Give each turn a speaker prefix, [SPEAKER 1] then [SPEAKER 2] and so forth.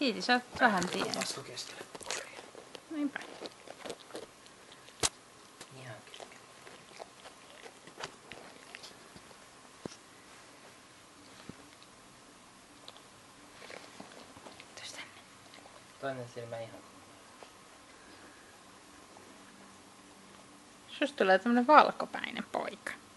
[SPEAKER 1] Tiiti, sä oot vähän tiedä.
[SPEAKER 2] Vasko keskelle koria.
[SPEAKER 1] Niinpä.
[SPEAKER 2] Ihan keskelle.
[SPEAKER 1] Tuosta tänne.
[SPEAKER 2] Toinen silmä ihan.
[SPEAKER 1] Susta tulee tämmönen valkopäinen poika.